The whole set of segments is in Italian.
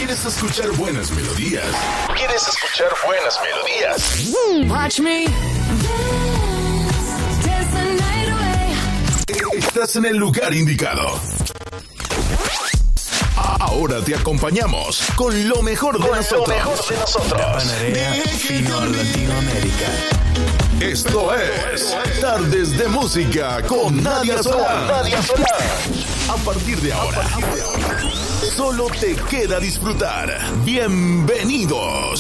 ¿Quieres escuchar buenas melodías? ¿Quieres escuchar buenas melodías? Watch me. Dance the night away. Estás en el lugar indicado. Ahora te acompañamos con lo mejor de nosotros. Panarea fino a Latinoamérica. Esto es Tardes de Música con Nadia Solán. A partir de ahora, solo te queda disfrutar. Bienvenidos.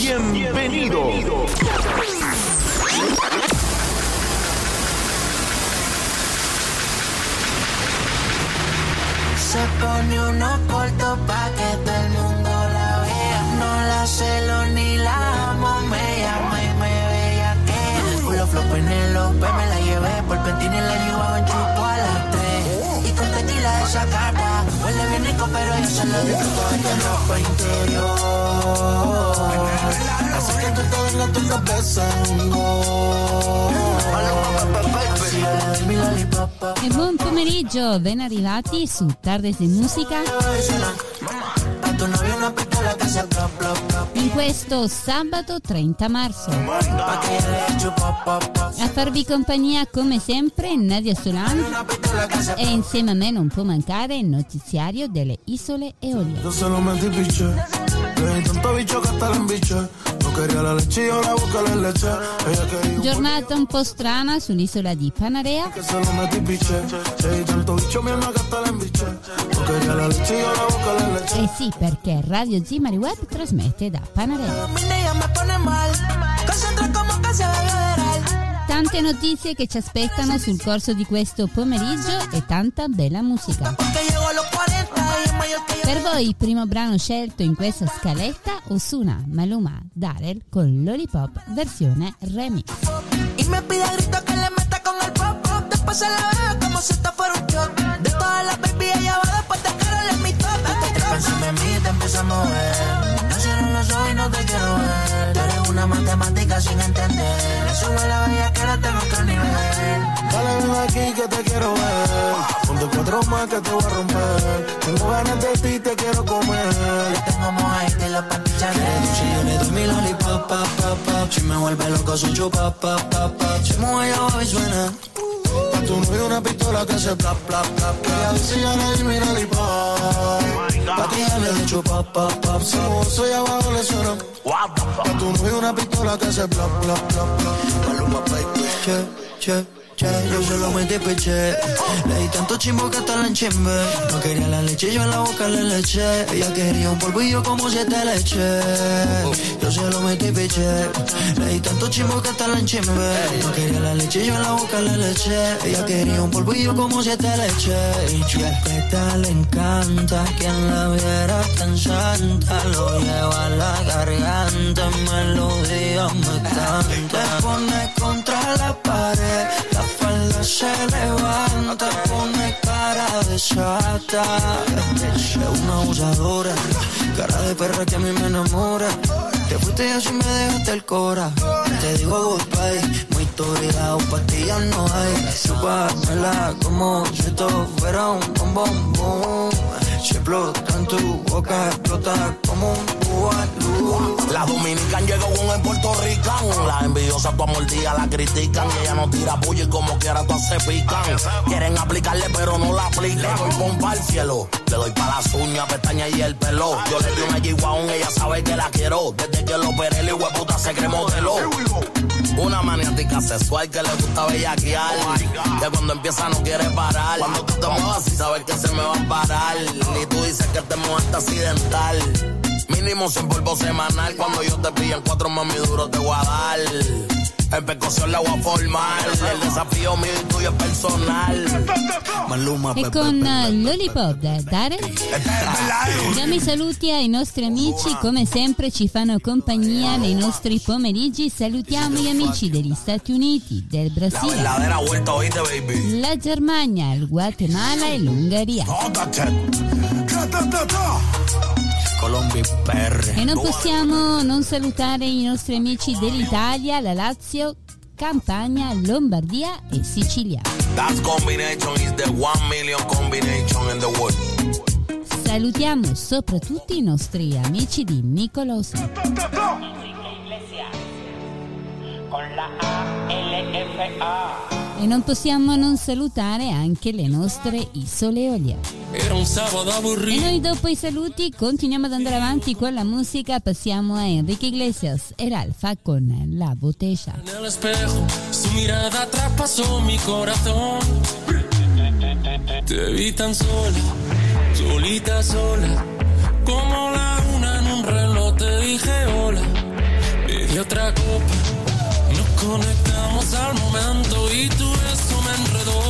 Se pone unos cortos pa' que todo el mundo la vea. No la celo ni la amo, me llama y me bellaquea. Pulo flow Penélope, me la llevé por Pentín y la llevaba en chupo a las 3. Y con tequila de esa carta, huele bien rico pero yo se lo disfruto de ropa interior. Así que tú te vengas tu cabeza. E buon pomeriggio, ben arrivati su Tardes di Musica in questo sabato 30 marzo. A farvi compagnia come sempre Nadia Solán e insieme a me non può mancare il notiziario delle Isole Eolie. Giornata un po' strana sull'isola di Panarea. Eh sì, perché Radio Zimari Web trasmette da Panarea. Tante notizie che ci aspettano sul corso di questo pomeriggio e tanta bella musica. Per voi il primo brano scelto in questa scaletta, Ozuna, Maluma, Darel con Lollipop versione remix. Y me pide a grito que le meta con el pop pop. Después se la bebe como si esto fuera un shot. De todas las baby ella va después de Karol en mi top. Te trepas encima de mí y te empiezo a mover. No cierro los ojos y no te quiero ver. Tú eres una matemática sin entender. Me sube la bella que la tengo a otro nivel. Dale ven aquí que te quiero ver. Ponte 4 más que te voy a romper. Tengo ganas de ti, te quiero comer. Yo tengo mojito y los pantichan. Si yo le doy mi lollipop, pop, pop, pop. Si me vuelve loco su chupa, pop, pop, pop. Si mueve abajo y suena. Pa' tu novio una pistola que se plap, plap, plap. Ella dice ya le di mi lollipop. Pa' ti ya le dicho pop, pop, pop. Si mueve soy abajo le suena. Pa' tu novio una pistola que se plap, plap, plap, plap. Maluma, baby. Che. Yo solo me despeché. Le di tanto chimbo que hasta la enchimbe. No quería la leche, yo en la boca le eché. Ella quería un polvillo como 7 leche. Yo solo me despeché. Le di tanto chimbo que hasta la enchimbe. No quería la leche, yo en la boca le eché. Ella quería un polvillo como 7 leche. Y chupeta le encanta. Quien la viera tan santa. Lo lleva a la garganta. Melodía me canta. Te pone contra la pared. La falda se levanta, pone cara de chata. Es una abusadora, cara de perra que a mí me enamora. Te fuiste y así me dejaste el cora. Te digo goodbye, muy turbia, pastillas no hay. Chúpamela como si esto fuera un bombón, boom. Se explota en tu boca, explota como un bubalú. La dominican llegó con el puertorrican. Las envidiosas tu mordida la critican. Y ella no tira puño y como quiera todas se pican. Quieren aplicarle pero no la aplican. Le doy pompa al cielo, le doy pa' las uñas, pestañas y el pelo. Yo le di una G-Wagon, ella sabe que la quiero. Desde que lo operé, el hueputa se cree modelo. Una maniática sexual que le gusta bellaquear. Que cuando empieza no quiere parar. Cuando tú te muevas y sabes que se me va a parar. Y tú dices que te mueves accidental. Mínimo 100 polvos semanal. Cuando yo te pillo en 4 mami duro te voy a dar. En percusión la voy a formar. El desafío mío y tuyo es personal. Maluma, E con Lollipop da Darel diamo i saluti ai nostri amici, come sempre ci fanno compagnia nei nostri pomeriggi. Salutiamo gli amici degli Stati Uniti, del Brasile, la Germania, il Guatemala e l'Ungheria. Colombia PR. E non possiamo non salutare i nostri amici dell'Italia, la Lazio, Campania, Lombardia e Sicilia. That combination is the 1 million combination in the world. salutiamo soprattutto i nostri amici di Nicolosi. Con la ALFA. E non possiamo non salutare anche le nostre isole Eolie. Era un sabato aburrito. E noi dopo i saluti continuiamo ad andare avanti con la musica, passiamo a Enrique Iglesias e Ralfa con La Botella. En el espejo, su mirada traspasó mi corazón. Te vi tan sola, solita sola, como la una en un reloj. Te dije hola, pedí otra copa. Nos conectamos al momento y tu beso me enredó.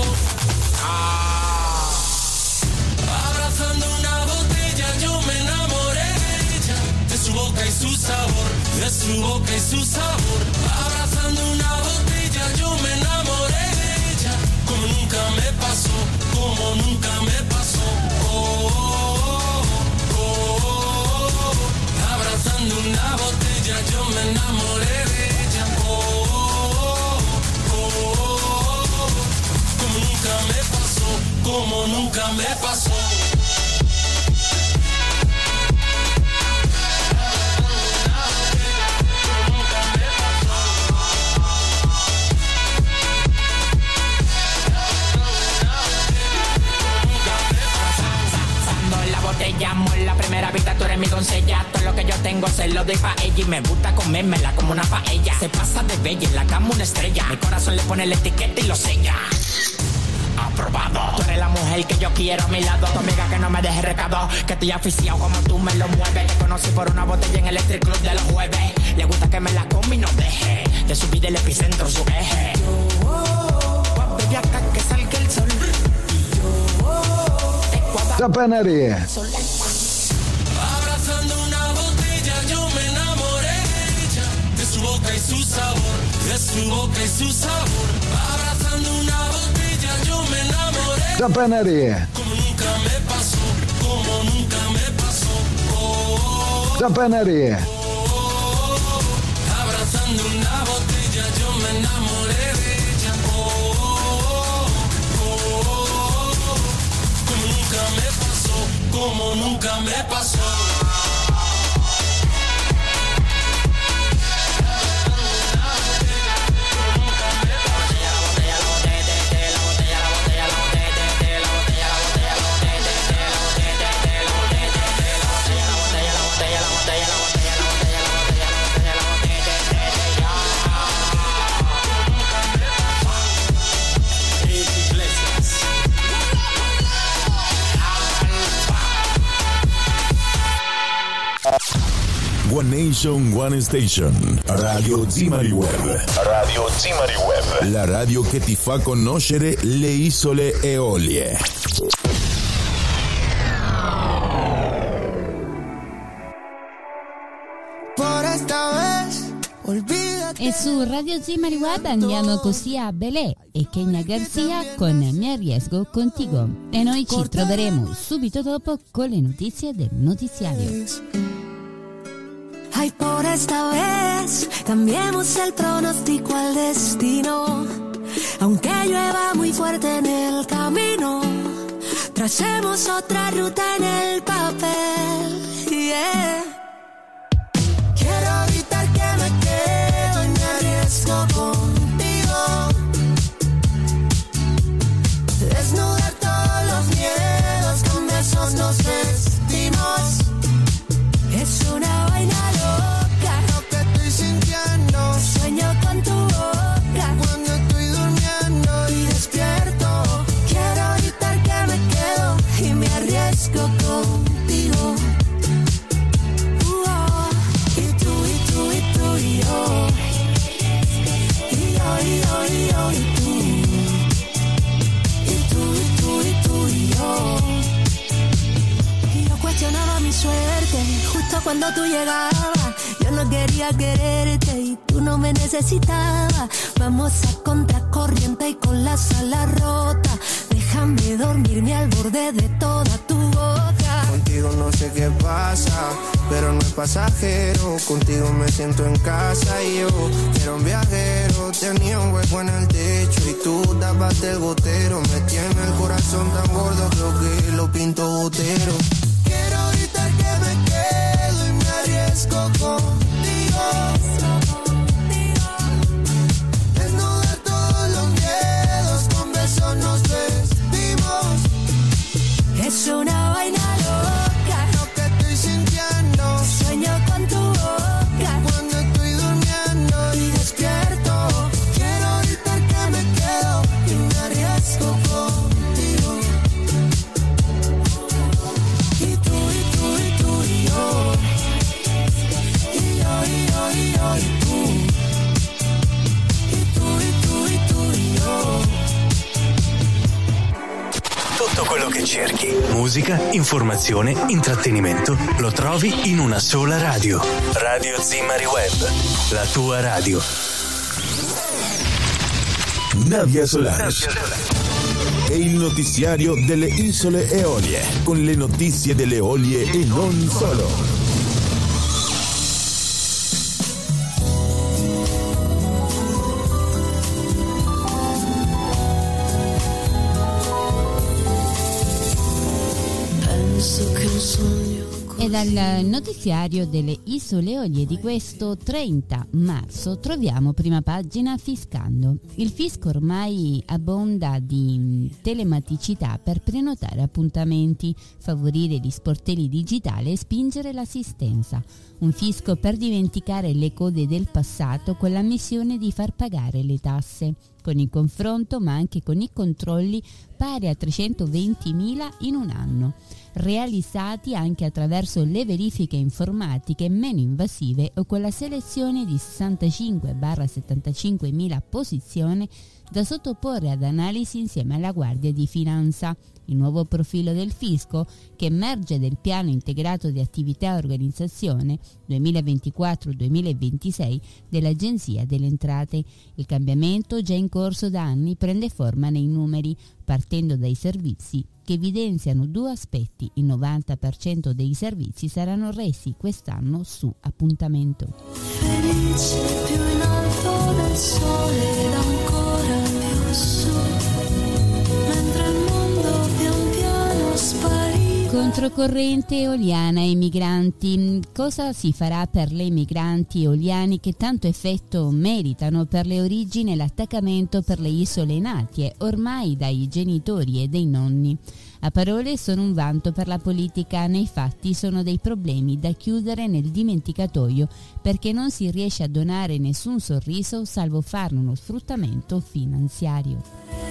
Abrazando una botella yo me enamoré de ella, de su boca y su sabor, de su boca y su sabor. Abrazando una botella yo me enamoré de ella, como nunca me pasó, como nunca me pasó. Abrazando una botella yo me enamoré de ella. Como nunca me pasó, como nunca me pasó. Llamo en la primera vista, tú eres mi doncella. Todo lo que yo tengo se lo doy pa' ella. Y me gusta comérmela como una paella. Se pasa de bella, en la cama una estrella. Mi corazón le pone la etiqueta y lo sella. Aprobado. Tú eres la mujer que yo quiero a mi lado. Tu amiga que no me deje recado, que estoy aficiado como tú me lo mueves. Te conocí por una botella en el Electric Club de los jueves. Le gusta que me la come y no deje de subir del epicentro su eje. Baby, hasta que salga el sol. Zapanaria. Abrazando una botella yo me enamoré de ella, de su boca y su sabor, de su boca y su sabor. Abrazando una botella yo me enamoré. Zapanaria. Como nunca me pasó, como nunca me pasó. Zapanaria. Abrazando una botella yo me enamoré de ella. Como nunca me pasó, como nunca me pasó. One Nation, One Station. Radio Zimari Web. Radio Zimari Web. La radio che ti fa conoscere le isole Eolie. Por esta vez, olvídate. E su Radio Zimari Web andiamo così a Belé e Kenya Garcia con Mi arriesgo contigo. E noi ci troveremo subito dopo con le notizie del notiziario. Ay, por esta vez cambiemos el pronóstico al destino. Aunque llueva muy fuerte en el camino, tracemos otra ruta en el papel. Yeah. Quiero evitar que me quedo y me arriesgo contigo. Desnudar todos los miedos, con besos nos vestimos. Es una vaina loca Lo que estoy sintiendo, sueño con tu boca cuando estoy durmiendo y despierto. Quiero evitar que me quedo y me arriesgo contigo. Y tú, y tú, y tú, y yo. Y yo, y yo, y yo, y tú. Y tú, y tú, y tú, y yo. Y yo cuestionaba mi suerte justo cuando tú llegabas. Yo no quería quererte y tú no me necesitabas. Vamos a contracorriente y con la sala rota. Déjame dormirme al borde de toda tu boca. Contigo no sé qué pasa, pero no es pasajero. Contigo me siento en casa y yo era un viajero. Tenía un hueco en el techo y tú tapaste el gotero. Me tiene el corazón tan gordo, creo que lo pinto botero. Quiero gritar que me quedo y me arriesgo contigo. Desnudar todos los miedos, con besos nos vestimos. Es una vaina loca Lo que estoy sintiendo Sueño con tu boca cuando estoy durmiendo y despierto. Quiero gritar que me quedo y me arriesgo contigo. Y tú, y tú, y tú, y yo. Y yo, y yo, y yo, y tú. Y tú, y tú, y tú, y yo. Tutto quello che cerchi, musica, informazione, intrattenimento, lo trovi in una sola radio. Radio Zimari Web, la tua radio. Nadia Solari. È il notiziario delle Isole Eolie, con le notizie delle Eolie e non solo. E dal notiziario delle Isole Eolie di questo 30 marzo troviamo prima pagina Fiscando. Il fisco ormai abbonda di telematicità per prenotare appuntamenti, favorire gli sportelli digitali e spingere l'assistenza. Un fisco per dimenticare le code del passato con la missione di far pagare le tasse, con il confronto ma anche con i controlli pari a 320.000 in un anno, realizzati anche attraverso le verifiche informatiche meno invasive o con la selezione di 65-75.000 posizioni da sottoporre ad analisi insieme alla Guardia di Finanza. Il nuovo profilo del fisco, che emerge del piano integrato di attività e organizzazione 2024-2026 dell'Agenzia delle Entrate. Il cambiamento, già in corso da anni, prende forma nei numeri, partendo dai servizi che evidenziano due aspetti. Il 90% dei servizi saranno resi quest'anno su appuntamento. Felice più in alto del sole ed ancora più su, mentre il mondo pian piano sparisce. Controcorrente eoliana ai migranti. Cosa si farà per le migranti eoliani che tanto effetto meritano per le origini e l'attaccamento per le isole natie, ormai dai genitori e dei nonni? A parole sono un vanto per la politica, nei fatti sono dei problemi da chiudere nel dimenticatoio perché non si riesce a donare nessun sorriso salvo farne uno sfruttamento finanziario.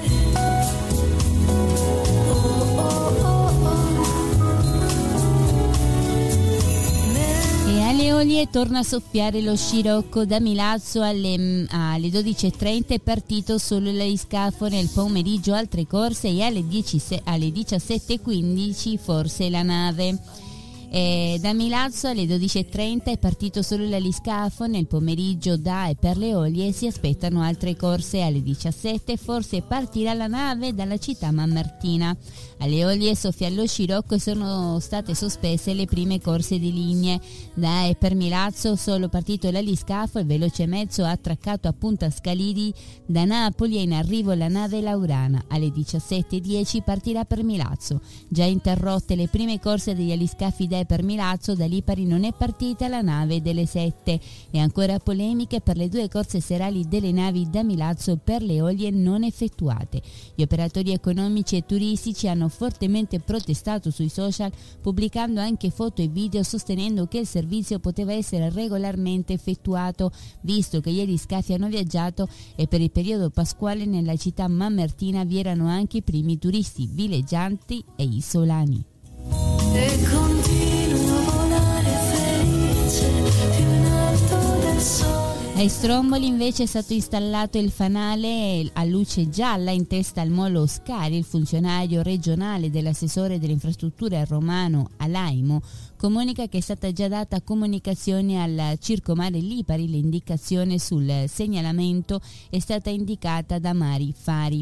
E alle Eolie torna a soffiare lo scirocco. Da Milazzo alle 12.30 è partito solo l'eliscafo, nel pomeriggio altre corse e alle 17.15 forse la nave. Da Milazzo alle 12.30 è partito solo l'aliscafo, nel pomeriggio da e per le Eolie si aspettano altre corse. Alle 17 forse partirà la nave dalla città mamertina. Alle Eolie soffia lo scirocco e sono state sospese le prime corse di linee. Da e per Milazzo solo partito l'aliscafo, il veloce mezzo ha attraccato a Punta Scalidi. Da Napoli è in arrivo la nave Laurana. Alle 17.10 partirà per Milazzo. Già interrotte le prime corse degli aliscafi da per Milazzo, da Lipari non è partita la nave delle 7 e ancora polemiche per le due corse serali delle navi da Milazzo per le Eolie non effettuate. Gli operatori economici e turistici hanno fortemente protestato sui social, pubblicando anche foto e video sostenendo che il servizio poteva essere regolarmente effettuato, visto che gli aliscafi hanno viaggito e per il periodo pasquale nella città mamertina vi erano anche i primi turisti villeggianti e isolani. E continuo a volare felice più in alto del sole. Ai Stromboli invece è stato installato il fanale a luce gialla in testa al molo Oscari. Il funzionario regionale dell'assessore delle infrastrutture romano Alaimo comunica che è stata già data comunicazione al Circomare Lipari. L'indicazione sul segnalamento è stata indicata da Mari Fari.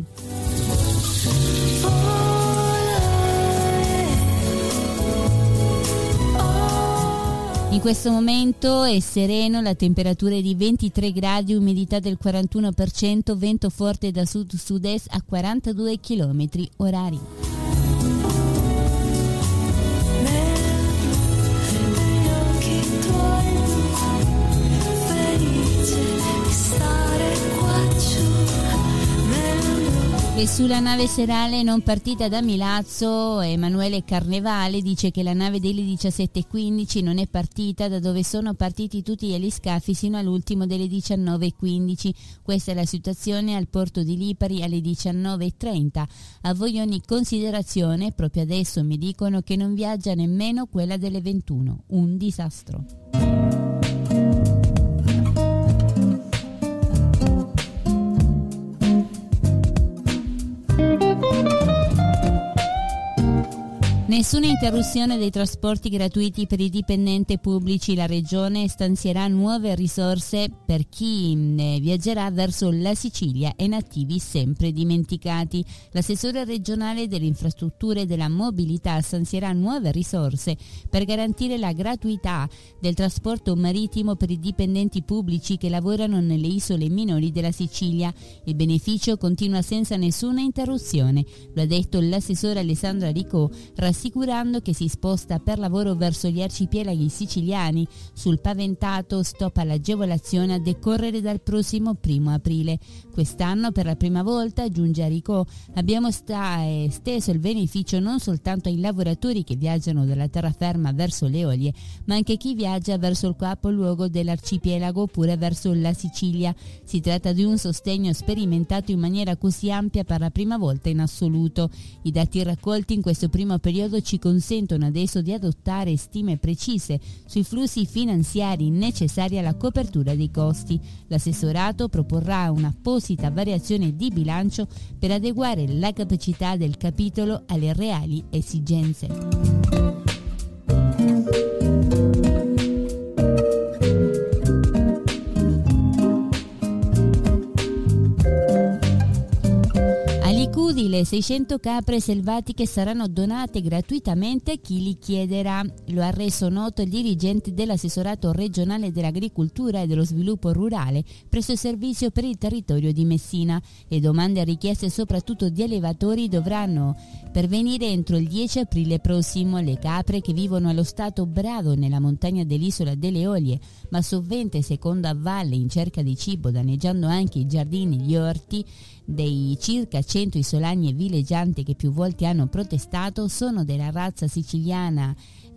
In questo momento è sereno, la temperatura è di 23 gradi, umidità del 41%, vento forte da sud-sud-est a 42 km orari. E sulla nave serale non partita da Milazzo, Emanuele Carnevale dice che la nave delle 17:15 non è partita da dove sono partiti tutti gli aliscafi sino all'ultimo delle 19:15. Questa è la situazione al porto di Lipari alle 19:30. A voi ogni considerazione, proprio adesso mi dicono che non viaggia nemmeno quella delle 21. Un disastro. Nessuna interruzione dei trasporti gratuiti per i dipendenti pubblici. La Regione stanzierà nuove risorse per chi viaggerà verso la Sicilia e nativi sempre dimenticati. L'assessore regionale delle infrastrutture e della mobilità stanzierà nuove risorse per garantire la gratuità del trasporto marittimo per i dipendenti pubblici che lavorano nelle isole minori della Sicilia. Il beneficio continua senza nessuna interruzione, lo ha detto l'assessore Alessandra Ricò, assicurando che si sposta per lavoro verso gli arcipelaghi siciliani. Sul paventato stop all'agevolazione a decorrere dal prossimo 1 aprile. Quest'anno, per la prima volta, aggiunge Aricò, abbiamo steso il beneficio non soltanto ai lavoratori che viaggiano dalla terraferma verso le Eolie, ma anche a chi viaggia verso il capoluogo dell'arcipelago oppure verso la Sicilia. Si tratta di un sostegno sperimentato in maniera così ampia per la prima volta in assoluto. I dati raccolti in questo primo periodo ci consentono adesso di adottare stime precise sui flussi finanziari necessari alla copertura dei costi. L'assessorato proporrà un'apposita variazione di bilancio per adeguare la capacità del capitolo alle reali esigenze. Le 600 capre selvatiche saranno donate gratuitamente a chi li chiederà. Lo ha reso noto il dirigente dell'assessorato regionale dell'agricoltura e dello sviluppo rurale presso il servizio per il territorio di Messina. Le domande richieste soprattutto di allevatori dovranno pervenire entro il 10 aprile prossimo. Le capre che vivono allo stato brado nella montagna dell'isola delle Eolie, ma sovente secondo a valle in cerca di cibo, danneggiando anche i giardini e gli orti dei circa 100 isolani e villeggianti che più volte hanno protestato, sono della razza siciliana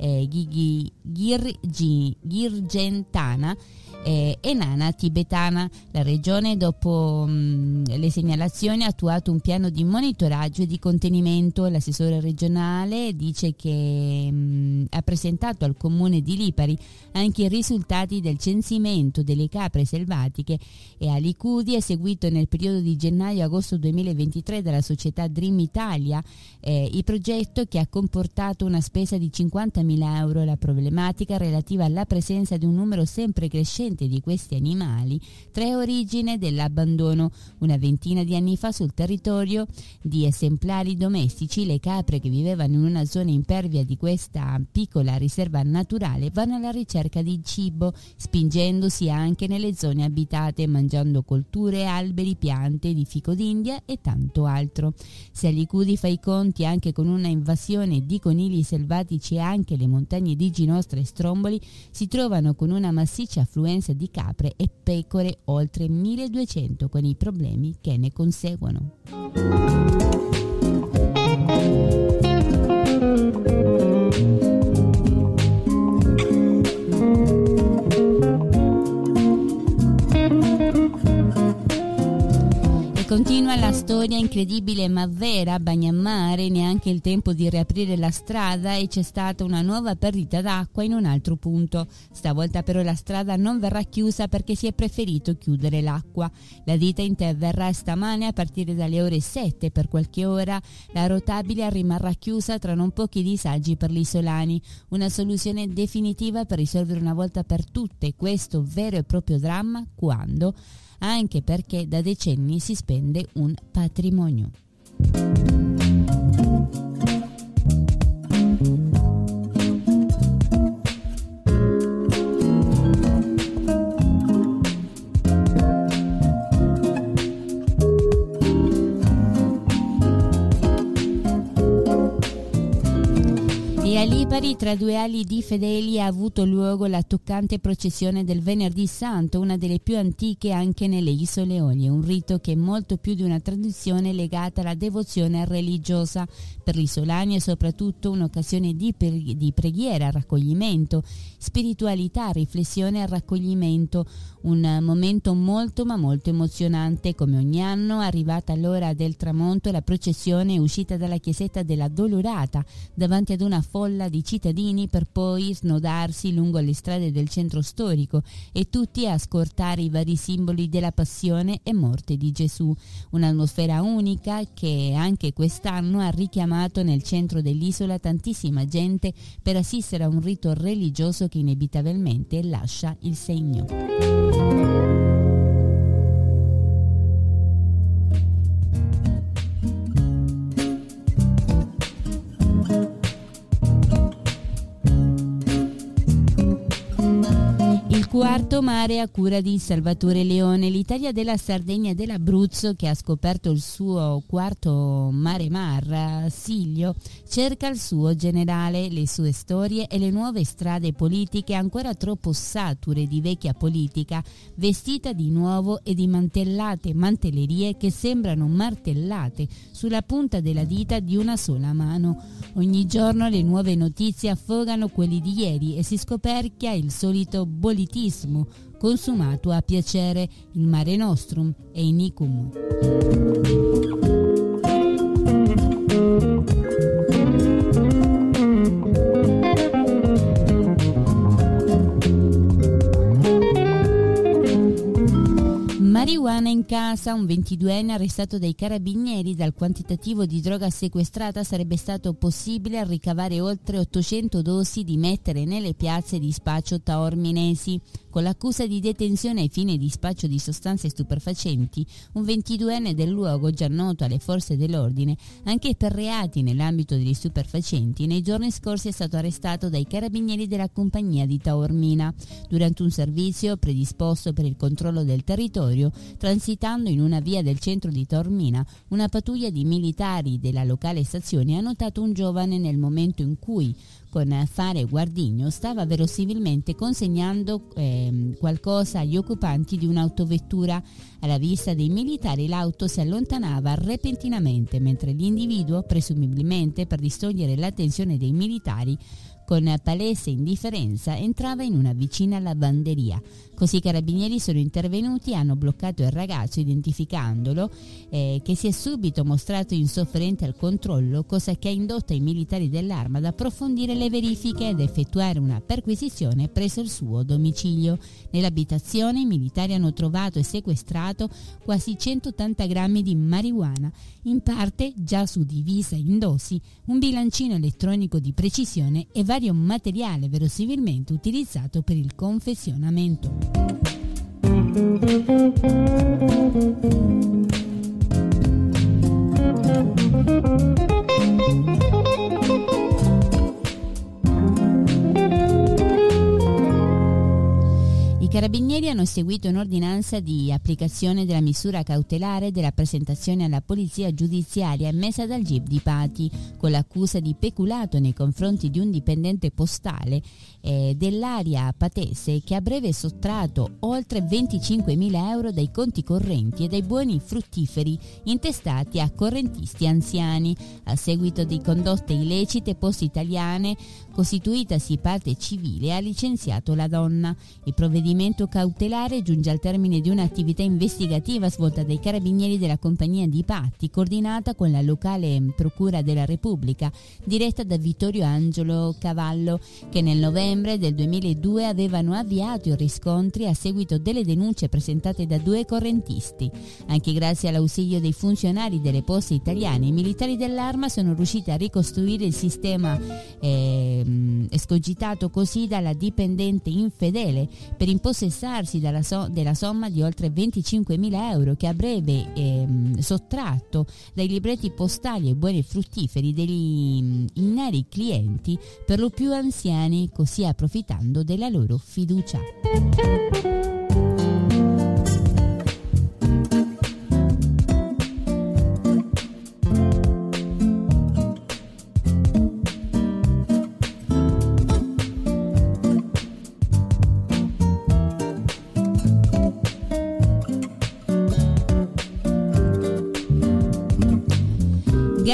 girgentana e nana tibetana. La regione, dopo le segnalazioni, ha attuato un piano di monitoraggio e di contenimento. L'assessore regionale dice che ha presentato al comune di Lipari anche i risultati del censimento delle capre selvatiche e a Licudi è seguito nel periodo di gennaio-agosto 2023 dalla società Dream Italia il progetto che ha comportato una spesa di 50.000 euro. La problematica relativa alla presenza di un numero sempre crescente di questi animali trae origine dell'abbandono una ventina di anni fa sul territorio di esemplari domestici. Le capre che vivevano in una zona impervia di questa piccola riserva naturale vanno alla ricerca di cibo, spingendosi anche nelle zone abitate, mangiando colture, alberi, piante di fico d'India e tanto altro. Se a Licudi fa i conti anche con una invasione di conigli selvatici e anche le montagne di ginostra e stromboli si trovano con una massiccia affluenza di capre e pecore, oltre 1200, con i problemi che ne conseguono. Continua la storia incredibile ma vera a Bagnammare, neanche il tempo di riaprire la strada e c'è stata una nuova perdita d'acqua in un altro punto. Stavolta però la strada non verrà chiusa perché si è preferito chiudere l'acqua. La ditta interverrà stamane a partire dalle ore 7 per qualche ora. La rotabile rimarrà chiusa tra non pochi disagi per gli isolani. Una soluzione definitiva per risolvere una volta per tutte questo vero e proprio dramma, quando? Anche perché da decenni si spende un patrimonio. E a Lipari, tra due ali di fedeli, ha avuto luogo la toccante processione del Venerdì Santo, una delle più antiche anche nelle Isole Eolie, un rito che è molto più di una tradizione legata alla devozione religiosa. Per gli isolani è soprattutto un'occasione di preghiera, raccoglimento, spiritualità, riflessione e raccoglimento, un momento molto ma molto emozionante. Come ogni anno, arrivata l'ora del tramonto, la processione è uscita dalla chiesetta della Dolorata davanti ad una folla di cittadini per poi snodarsi lungo le strade del centro storico e tutti a scortare i vari simboli della passione e morte di Gesù. Un'atmosfera unica che anche quest'anno ha richiamato nel centro dell'isola tantissima gente per assistere a un rito religioso che inevitabilmente lascia il segno. Quarto mare a cura di Salvatore Leone. L'Italia della Sardegna e dell'Abruzzo, che ha scoperto il suo quarto mare Siglio, cerca il suo generale, le sue storie e le nuove strade politiche ancora troppo sature di vecchia politica, vestita di nuovo e di mantellerie che sembrano martellate sulla punta della dita di una sola mano. Ogni giorno le nuove notizie affogano quelli di ieri e si scoperchia il solito politismo consumato a piacere, il Mare Nostrum e Inicum. Marijuana in casa, un 22enne arrestato dai carabinieri. Dal quantitativo di droga sequestrata sarebbe stato possibile ricavare oltre 800 dosi di mettere nelle piazze di spaccio taorminesi. Con l'accusa di detenzione ai fini di spaccio di sostanze stupefacenti, un 22enne del luogo, già noto alle forze dell'ordine anche per reati nell'ambito degli stupefacenti, nei giorni scorsi è stato arrestato dai carabinieri della compagnia di Taormina durante un servizio predisposto per il controllo del territorio. Transitando in una via del centro di Taormina, una pattuglia di militari della locale stazione ha notato un giovane nel momento in cui, con fare guardigno, stava verosimilmente consegnando qualcosa agli occupanti di un'autovettura. Alla vista dei militari l'auto si allontanava repentinamente, mentre l'individuo, presumibilmente per distogliere l'attenzione dei militari, con palese indifferenza entrava in una vicina lavanderia. Così i carabinieri sono intervenuti e hanno bloccato il ragazzo, identificandolo, che si è subito mostrato insofferente al controllo, cosa che ha indotto i militari dell'Arma ad approfondire le verifiche ed effettuare una perquisizione presso il suo domicilio. Nell'abitazione i militari hanno trovato e sequestrato quasi 180 grammi di marijuana, in parte già suddivisa in dosi, un bilancino elettronico di precisione e vario materiale verosimilmente utilizzato per il confezionamento. I carabinieri hanno eseguito un'ordinanza di applicazione della misura cautelare della presentazione alla polizia giudiziaria emessa dal GIP di Pati con l'accusa di peculato nei confronti di un dipendente postale dell'area patese che a breve sottratto oltre 25.000 euro dai conti correnti e dai buoni fruttiferi intestati a correntisti anziani. A seguito di condotte illecite, Poste Italiane, costituitasi parte civile, ha licenziato la donna. Il provvedimento cautelare giunge al termine di un'attività investigativa svolta dai carabinieri della compagnia di Patti, coordinata con la locale Procura della Repubblica, diretta da Vittorio Angelo Cavallo, che nel novembre del 2002 avevano avviato i riscontri a seguito delle denunce presentate da due correntisti. Anche grazie all'ausilio dei funzionari delle Poste Italiane, i militari dell'Arma sono riusciti a ricostruire il sistema escogitato così dalla dipendente infedele per impossessarsi della somma di oltre 25.000 euro che a breve sottratto dai libretti postali e buoni fruttiferi degli ignari clienti, per lo più anziani, così approfittando della loro fiducia.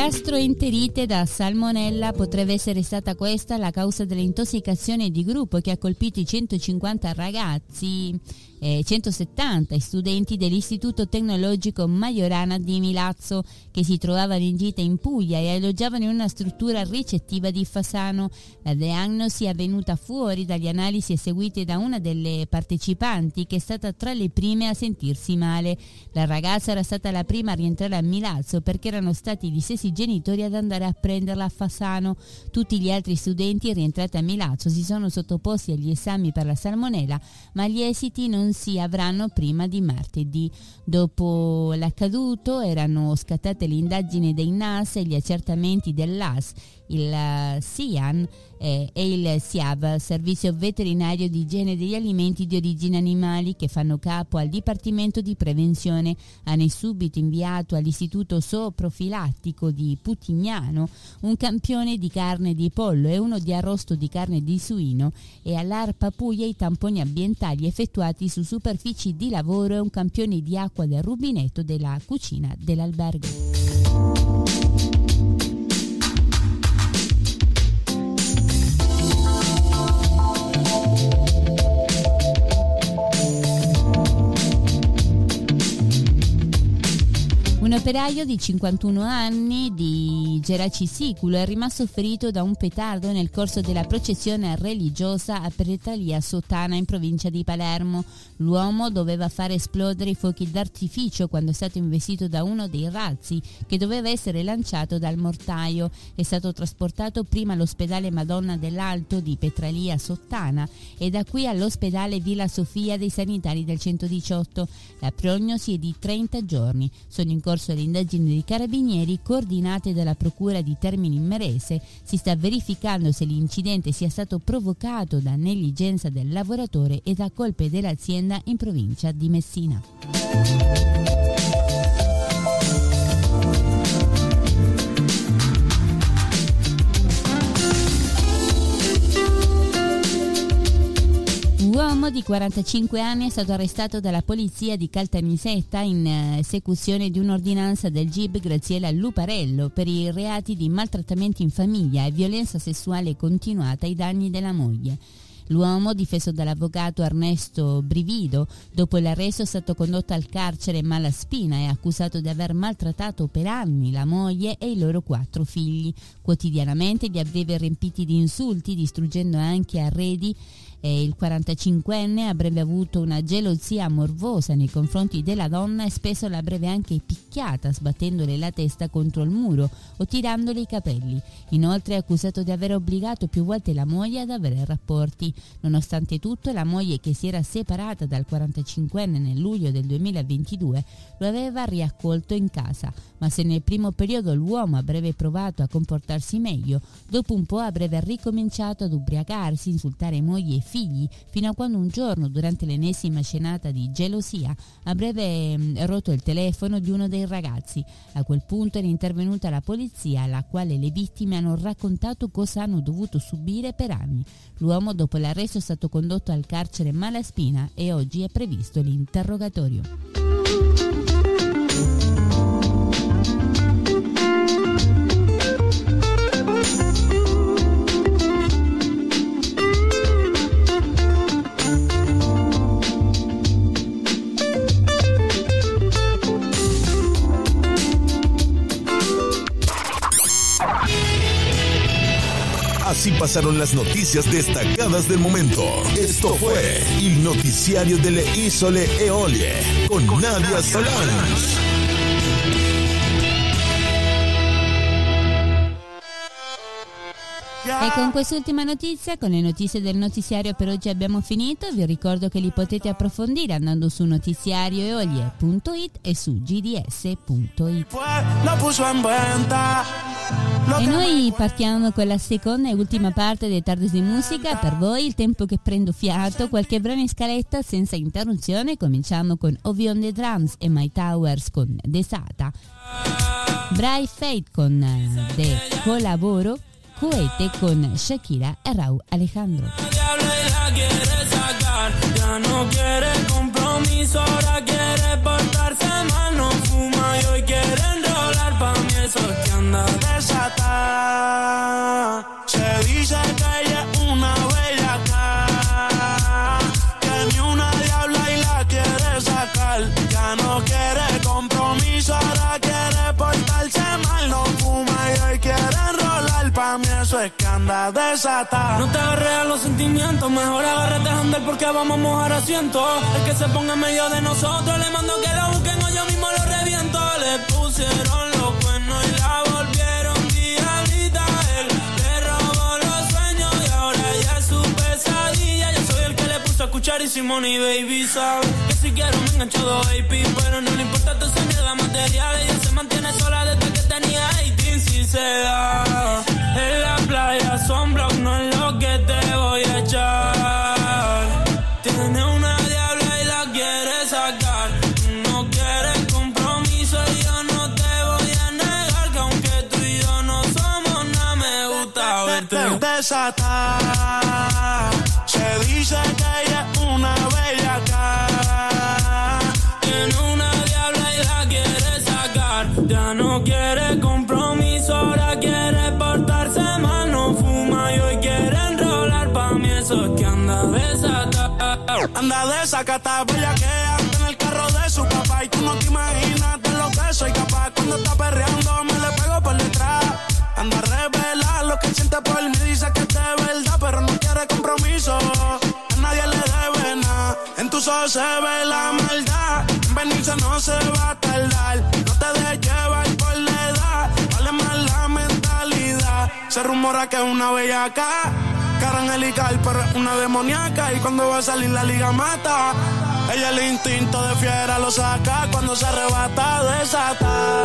gastroenterite da salmonella potrebbe essere stata questa la causa dell'intossicazione di gruppo che ha colpito i 150 ragazzi e 170 studenti dell'Istituto Tecnologico Majorana di Milazzo che si trovavano in gita in Puglia e alloggiavano in una struttura ricettiva di Fasano. La diagnosi è venuta fuori dagli analisi eseguite da una delle partecipanti che è stata tra le prime a sentirsi male. La ragazza era stata la prima a rientrare a Milazzo perché erano stati gli stessi genitori ad andare a prenderla a Fasano. Tutti gli altri studenti rientrati a Milazzo si sono sottoposti agli esami per la salmonella, ma gli esiti non si avranno prima di martedì. Dopo l'accaduto erano scattate le indagini dei NAS e gli accertamenti dell'AS, il SIAN e il SIAV, Servizio Veterinario di Igiene degli Alimenti di Origine Animali, che fanno capo al Dipartimento di Prevenzione. Hanno subito inviato all'Istituto Zooprofilattico di Putignano un campione di carne di pollo e uno di arrosto di carne di suino e all'ARPA Puglia i tamponi ambientali effettuati su superfici di lavoro e un campione di acqua del rubinetto della cucina dell'albergo. Un operaio di 51 anni di Geraci Siculo è rimasto ferito da un petardo nel corso della processione religiosa a Petralia Sottana in provincia di Palermo. L'uomo doveva fare esplodere i fuochi d'artificio quando è stato investito da uno dei razzi che doveva essere lanciato dal mortaio. È stato trasportato prima all'ospedale Madonna dell'Alto di Petralia Sottana e da qui all'ospedale Villa Sofia dei sanitari del 118. La prognosi è di 30 giorni. Sono in corso le indagini dei carabinieri coordinate dalla procura di Termini Imerese. Si sta verificando se l'incidente sia stato provocato da negligenza del lavoratore e da colpe dell'azienda in provincia di Messina. Uomo di 45 anni è stato arrestato dalla polizia di Caltanissetta in esecuzione di un'ordinanza del GIP Graziella Luparello per i reati di maltrattamento in famiglia e violenza sessuale continuata ai danni della moglie. L'uomo, difeso dall'avvocato Ernesto Brivido, dopo l'arresto è stato condotto al carcere Malaspina e accusato di aver maltrattato per anni la moglie e i loro 4 figli. Quotidianamente li avrebbe riempiti di insulti, distruggendo anche arredi. E il 45enne avrebbe avuto una gelosia morbosa nei confronti della donna e spesso l'avrebbe anche picchiata sbattendole la testa contro il muro o tirandole i capelli. Inoltre è accusato di aver obbligato più volte la moglie ad avere rapporti. Nonostante tutto, la moglie, che si era separata dal 45enne nel luglio del 2022, lo aveva riaccolto in casa. Ma se nel primo periodo l'uomo avrebbe provato a comportarsi meglio, dopo un po' avrebbe ricominciato ad ubriacarsi, insultare moglie e figli, fino a quando un giorno, durante l'ennesima scenata di gelosia, avrebbe rotto il telefono di uno dei ragazzi. A quel punto era intervenuta la polizia, alla quale le vittime hanno raccontato cosa hanno dovuto subire per anni. L'uomo, dopo l'arresto, è stato condotto al carcere Malaspina e oggi è previsto l'interrogatorio. Así pasaron las noticias destacadas del momento. Esto fue el noticiario delle Isole Eolie con Nadia Solange. E con quest'ultima notizia, con le notizie del notiziario per oggi abbiamo finito. Vi ricordo che li potete approfondire andando su notiziarioeolie.it e su gds.it. E noi partiamo con la seconda e ultima parte dei Tardi di Musica. Per voi il tempo che prendo fiato, qualche brano in scaletta senza interruzione. Cominciamo con Ovi on the Drums e My Towers con Desata, Bright Fate con The Colaboro, Cohete con Shakira e Raúl Alejandro. Ya no quiere compromiso, ahora quiere portarse mal, no fuma y hoy quiere enrolar. enrolar, pa' mí eso es que anda desatada. Se dice que ella es una bellaca, que ni una diabla y la quiere sacar. Ya no quiere compromiso, ahora quiere portarse mal. No fuma y hoy quiere enrolar, pa' mí eso es que anda desatada. No te agarres a los sentimientos, mejor agárrate a andar porque vamos a mojar asientos. El que se ponga en medio de nosotros, le mando que lo busquen o yo mismo lo reviento. Le pusieron los cuernos y la volvieron diablita. Él le robó los sueños y ahora ya es su pesadilla. Yo soy el que le puso a escuchar y Simón y Baby sabe que si quiero me engancho dos AP, pero no le importa tu mierda material. Ella se mantiene sola desde que tenía 18. Si se da en la playa sunblock no es lo que te voy a echar. Tiene una diabla y la quiere sacar. No quiere compromiso y yo no te voy a negar que aunque tú y yo no somos nada, me gusta verte desatar. Se dice que ella es una bellaca, tiene una diabla y la quiere sacar. Ya no quiere compromiso, ahora quiere portarse mal. No fuma y hoy quiere enrolar, pa' mí eso es que anda desatada. Anda desacatada, bellaquea en el carro de su papá. Y tú no te imaginas de lo que soy capaz. Cuando está perreando me le pego por detrás. Anda a revelar lo que siente por mí. Dice que es de verdad, pero no quiere compromiso. A nadie le debe nada. En tus ojos se ve la maldad. En venirse no se va a tardar. No te dejes llevar por la edad. Vale más la mentalidad. Se rumora que es una bellaca, cara angelical, pero es una demoníaca. Y cuando va a salir la liga mata. Ella el instinto de fiera lo saca. Cuando se arrebata desata.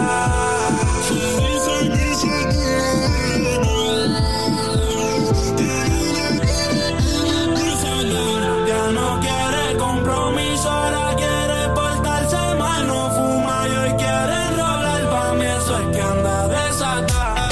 Ya no quiere compromiso, ahora quiere portarse mal. No fuma y hoy quiere enrolar, pa' mí eso es que anda desatada.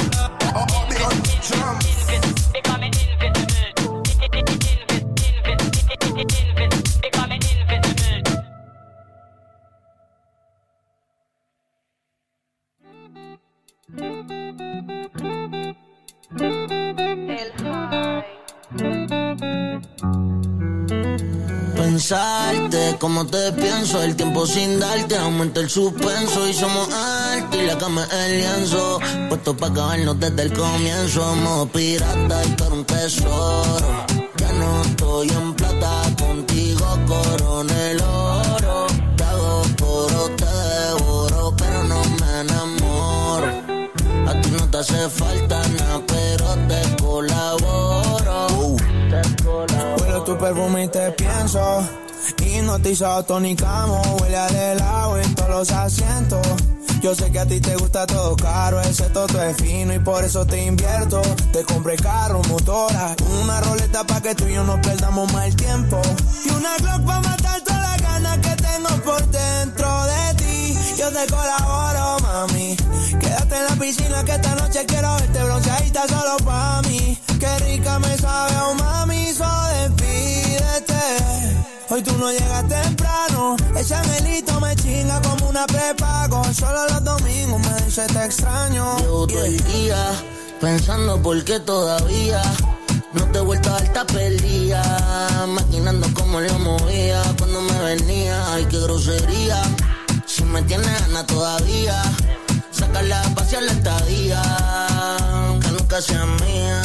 Pensarte como te pienso, el tiempo sin darte aumenta el suspenso. Y somos arte y la cama es el lienzo, puesto pa' acabarnos desde el comienzo. Somos piratas y por un tesoro. Ya no estoy en plata, contigo coroné el oro. Te hago poro, te devoro, pero no me enamoro. A ti no te hace falta nada, pero te colaboro. Huele tu perfume y te pienso, hipnotizado tonicamo. Huele al helado en todos los asientos. Yo sé que a ti te gusta todo caro, excepto todo es fino y por eso te invierto. Te compré carro, motora, una roleta pa' que tú y yo no perdamos más el tiempo. Y una Glock pa' matar todas las ganas que tengo por dentro de ti. Yo te colaboro, mami. Quédate en la piscina que esta noche quiero verte bronceadita solo pa' mí. Qué rica me sabe, oh mami, solo despídete. Hoy tú no llegas temprano, ese angelito me chinga como una prepago. Solo los domingos me dice te extraño. Llevo todo el día pensando por qué todavía no te he vuelto a dar tapelía. Maquinando cómo lo movía cuando me venía. Ay, qué grosería. Si me tienes gana todavía, sacarla a pasear la estadía, que nunca sea mía.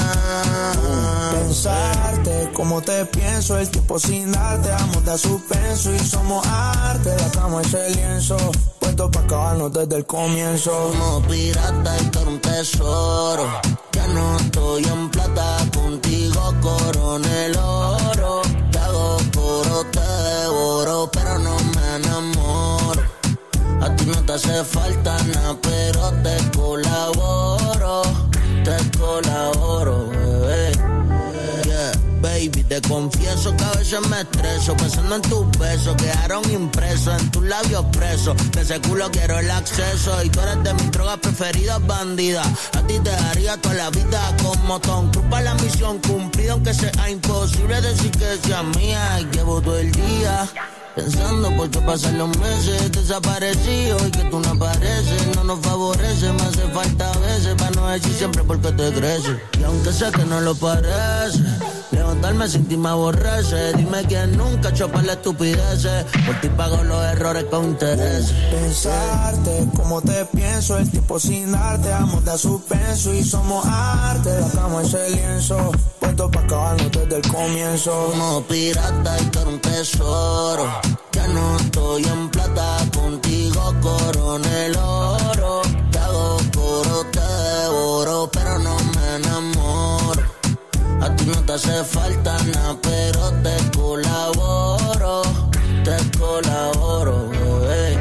Pensarte como te pienso, el tiempo sin darte, vamos da suspenso y somos arte. La cama es el lienzo, puesto pa' acabarnos desde el comienzo. Somos piratas y por un tesoro. Ya no estoy en plata, contigo coroné el oro. Te hago poro, te devoro, pero no me enamoro. A ti no te hace falta nada, pero te colaboro. Te colaboro, bebé. Yeah, baby, te confieso que a veces me estreso pensando en tus besos, quedaron impresos en tus labios presos. De ese culo quiero el acceso y tú eres de mis drogas preferidas, bandida. A ti te daría toda la vida como Tom Cruise pa' la misión cumplida, aunque sea imposible decir que seas mía. Y llevo todo el día Pensando por qué pasan los meses desaparecido y que tú no apareces. No nos favorece, me hace falta a veces para no decir siempre porque te creces. Y aunque sé que no lo parece, levantarme sin ti me aborrece. Dime quién nunca echó para la estupideces. Por ti pago los errores con interés. Pensarte como te pienso, el tiempo sin darte, amor da suspenso y somos arte. La cama es el lienzo, puesto pa' acabarnos desde el comienzo. Como pirata y tú eres un tesoro. Ya no estoy en plata, contigo coroné el oro. Te hago coro, te devoro, pero no me enamoro. A ti no te hace falta nada, pero te colaboro. Te colaboro, bebé.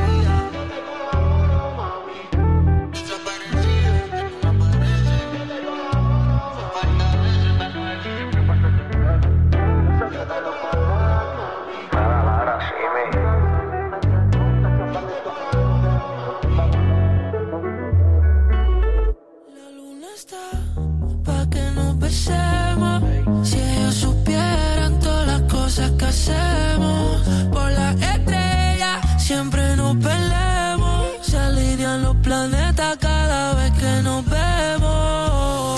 Si ellos supieran todas las cosas que hacemos por la estrella, siempre nos peleamos. Se alinean los planetas cada vez que nos vemos.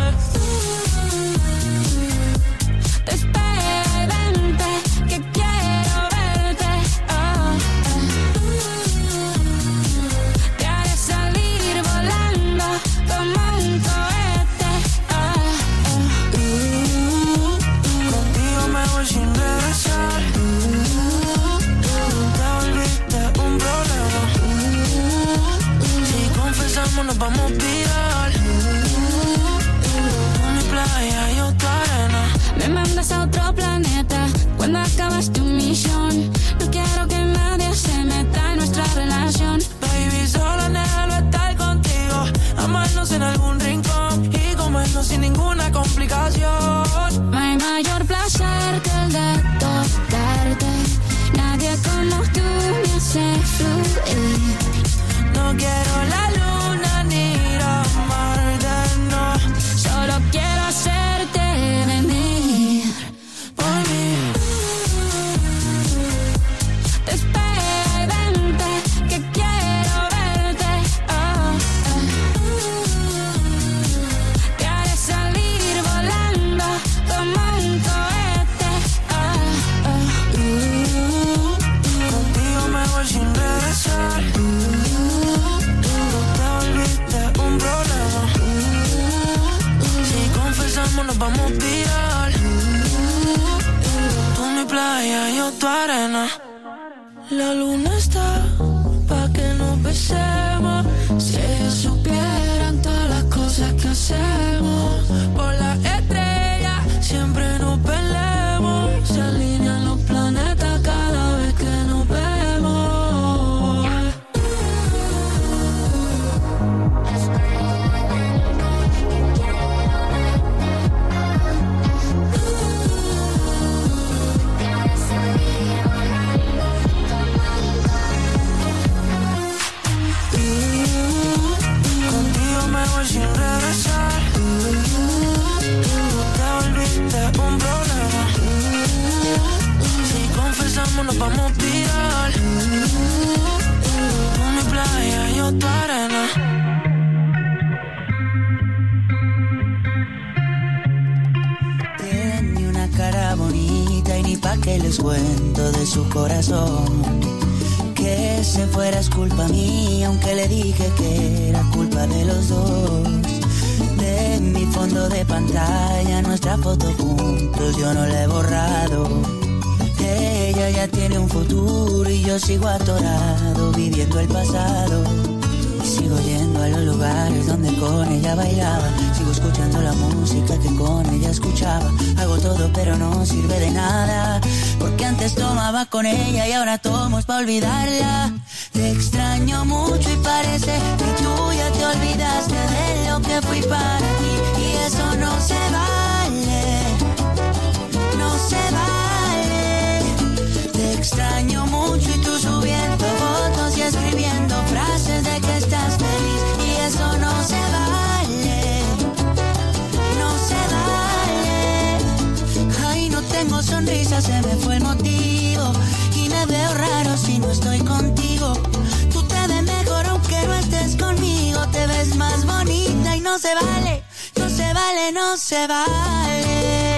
Te espero y vente, que quiero verte. Te haré salir volando como un cohete. Sin regresar, te volviste un problema. Si confesamos nos vamos viral. Tú mi playa y yo tu arena. Me mandas a otro planeta cuando acabas tu misión. No quiero que nadie se meta en nuestra relación. Baby, solo anhelo estar contigo, amarnos en algún rincón y comernos sin ninguna complicación. No hay mayor placer que el de tocarte. Nadie como tú me hace fluir. No quiero la luna ni la Marte, no. Solo quiero hacerte venir por mí. Te espero y vente, que quiero verte. Te haré salir volando como un cohete. Contigo me voy sin regresar. Te volviste un problema. Si confesamos nos vamos viral. Tú mi playa y yo tu arena. La luna está pa' que nos besemos. Si ellos supieran todas las cosas que hacemos por la estrella, siempre nos peleamos. Se alinean los planetas cada vez que nos vemos. Contigo me voy sin regresar. Te volviste un problema. Si confesamos nos vamos viral. Tú mi playa y yo tu arena. Tiene una cara bonita y ni pa' que les cuento de su corazón. Que se fuera es culpa mía, aunque le dije que era culpa de los dos. De mi fondo de pantalla, nuestra foto juntos yo no la he borrado. Ella ya tiene un futuro y yo sigo atorado viviendo el pasado. Y sigo yendo a los lugares donde con ella bailaba. Sigo escuchando la música que con ella escuchaba. Hago todo pero no sirve de nada, porque antes tomaba con ella y ahora tomo pa' olvidarla. Te extraño mucho y parece que tú ya te olvidaste de lo que fui para ti. Y eso no se vale, no se vale. Te extraño mucho y tú subiendo fotos y escribiendo frases de que estás feliz. Y eso no se vale, no se vale. Ay, no tengo sonrisa, se me fue el motivo. Y me veo raro si no estoy contigo. Tú te ves mejor aunque no estés conmigo. Te ves más bonita y no se vale, no se vale, no se vale.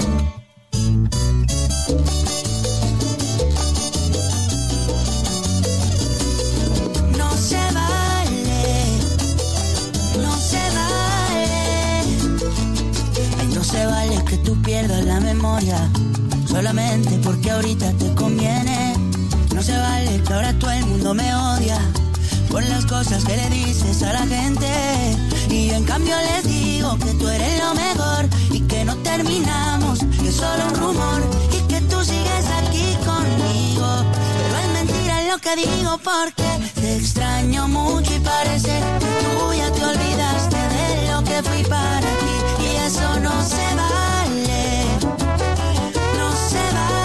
No se vale, no se vale. Ay, no se vale que tú pierdas la memoria solamente porque ahorita te conviene. No se vale que ahora todo el mundo me odia por las cosas que le dices a la gente. Y yo en cambio les digo que tú eres lo mejor y que no terminamos, que es solo un rumor y que tú sigues aquí conmigo. Pero es mentira lo que digo porque te extraño mucho y parece que tú ya te olvidaste de lo que fui para ti. Y eso no se vale, no se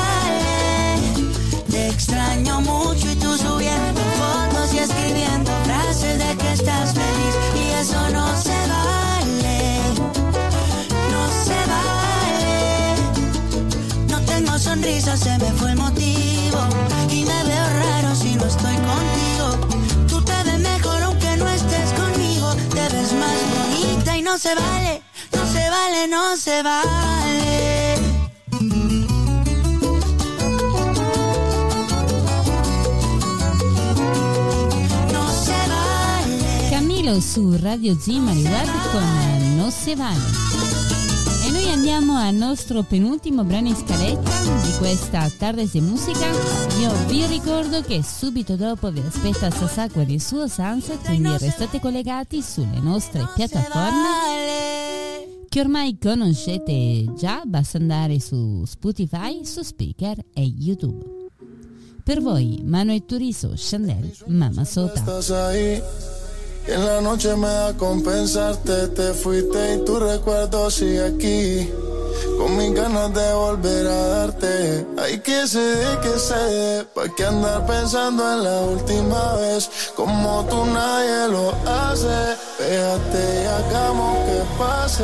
vale. Te extraño mucho y tú subiendo fotos y escribiendo frases de que estás feliz. Y eso no se vale, no se vale. No tengo sonrisa, se me fue el motivo. Y me veo raro si no estoy contigo. Tú te ves mejor aunque no estés conmigo. Te ves más bonita y no se vale, no se vale, no se vale. Su Radio Zimari Web con Non se vale. E noi andiamo al nostro penultimo brano in scaletta di questa Tardes de Musica. Io vi ricordo che subito dopo vi aspetta Sasakwa del suo Sunset, quindi restate collegati sulle nostre piattaforme che ormai conoscete già. Basta andare su Spotify, su Speaker e YouTube. Per voi Manuel Turizo, Chandel, Mama Sota. Y en la noche me da compensarte, te fuiste y tu recuerdo sigue aquí, con mis ganas de volver a darte. Hay que se dé, pa' que andar pensando en la última vez, como tú nadie lo hace. Pégate y hagamos que pase.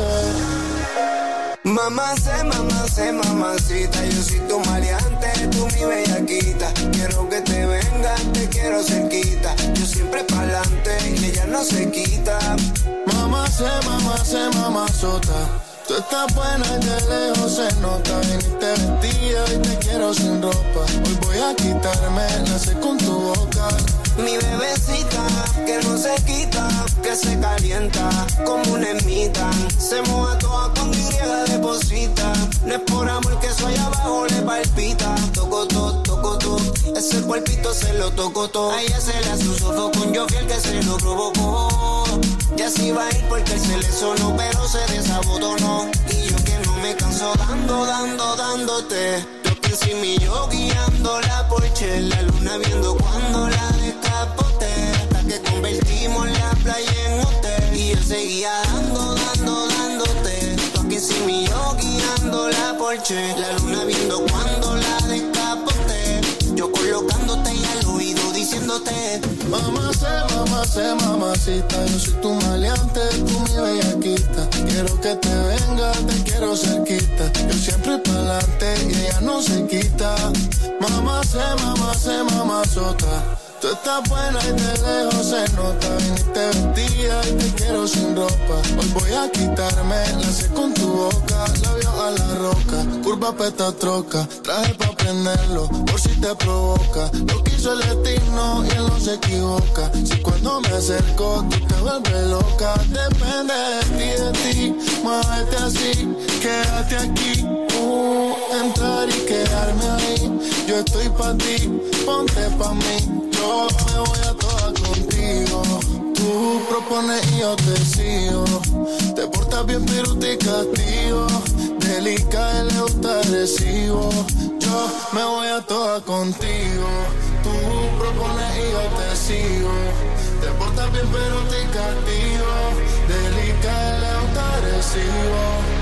Mamacita, yo soy tu maleante, tú mi bellaquita. Quiero que te vengas, te quiero cerquita. Yo siempre pa'lante y ella no se quita. Mamazota. Tú estás buena y de lejos se nota. Viniste vestida y te quiero sin ropa. Hoy voy a quitarme la sé con tu boca. Mi bebecita, que no se quita, que se calienta como una ermita. Se moja toda con Y deposita. No es por amor que eso allá abajo le palpita. Toco todo, ese cuerpito se lo tocó todo. A ella se le hace un sofoco con yo fiel que se lo provocó. Ya se iba a ir porque él se le sonó, pero se desabotonó. Y yo que no me canso dándote. Yo pensé en mí, yo guiando la Porsche, la luna viendo cuando la descapote. Hasta que convertimos la playa en hotel. Y yo seguía dándote. Tú aquí sin mí, yo guiando la Porsche, la luna viendo cuando la descapote. Yo colocándote y al oído diciéndote: mamacita, yo soy tu maleante, tú mi bellaquita. Quiero que te venga, te quiero cerquita. Yo siempre pa'lante y ella no se quita. Mamazota. Tú estás buena y de lejos se nota. Viniste vestida y te quiero sin ropa. Hoy voy a quitarme la sé con tu boca. Labios a la roca, curva peta troca. Traje pa' prenderlo, por si te provoca. Lo quiso el destino y él no se equivoca. Si cuando me acerco tú te vuelves loca. Depende de ti, muévete así. Quédate aquí, entrar y quedarme ahí. Yo estoy pa' ti, ponte pa' mí. Yo me voy a toda contigo. Tú propones y yo te sigo. Te portas bien pero te castigo. Delicada y le gusta agresivo. Yo me voy a toda contigo. Tú propones y yo te sigo. Te portas bien pero te castigo. Delicada y le gusta agresivo.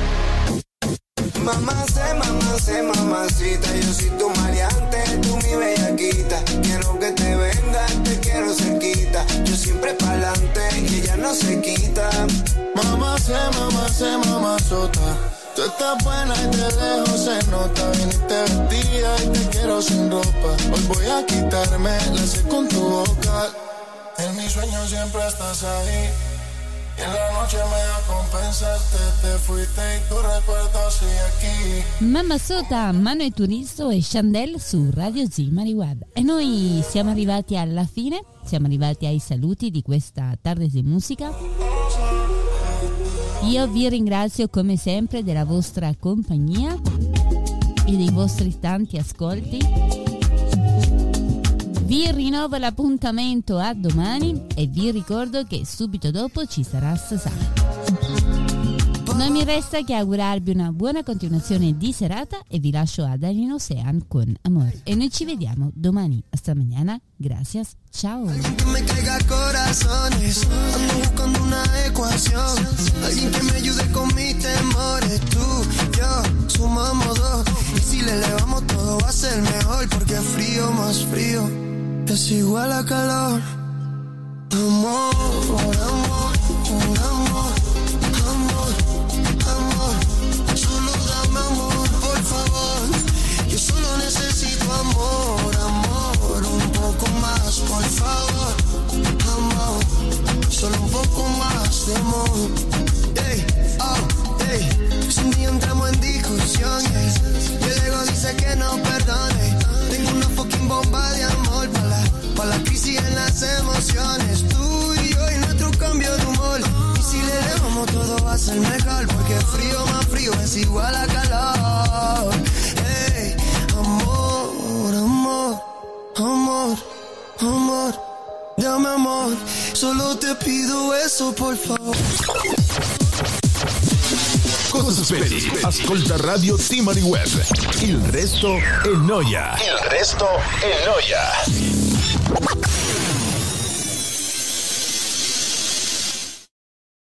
Mamacita, yo soy tu maleante, tú mi bellaquita. Quiero que te vengas, te quiero cerquita. Yo siempre pa'lante y ella no se quita. Mamazota. Tú estás buena y de lejos se nota. Viniste vestida y te quiero sin ropa. Hoy voy a quitarme la sed con tu boca. En mis sueños siempre estás ahí. Y en la noche me acompensaste, te fuiste y tu recuerdo sigue aquí. Mamma Sota, Manuel Turisto e Chandel su Radio Zimari Web. E noi siamo arrivati alla fine, siamo arrivati ai saluti di questa tarde di musica. Io vi ringrazio come sempre della vostra compagnia e dei vostri tanti ascolti. Vi rinnovo l'appuntamento a domani e vi ricordo che subito dopo ci sarà Sasà. Non mi resta che augurarvi una buona continuazione di serata e vi lascio a Daniel Ocean con Amor. E noi ci vediamo domani. Hasta mañana. Gracias. Ciao. Alguien que me caiga corazones, ando buscando una ecuación. Alguien que me ayude con mis temores. Tú, yo, sumamos dos. Y si le elevamos todo va a ser mejor. Porque frío más frío es igual a calor. Amor, amor, amor, amor, amor. Solo dame amor, por favor. Yo solo necesito amor, amor. Un poco más, por favor. Amor, solo un poco más de amor. Hey, oh, hey. Si un día entramos en discusiones y el ego dice que no perdone, tengo una fucking bomba de amor para la crisis en las emociones. Tú y yo y nuestro cambio de humor. Y si le elevamos todo va a ser mejor. Porque frío más frío es igual a calor. Hey, amor, amor, amor, amor. Dame amor, solo te pido eso por favor. Cosa aspetti? Ascolta Radio Zimari Web. Il resto è noia. Il resto è noia.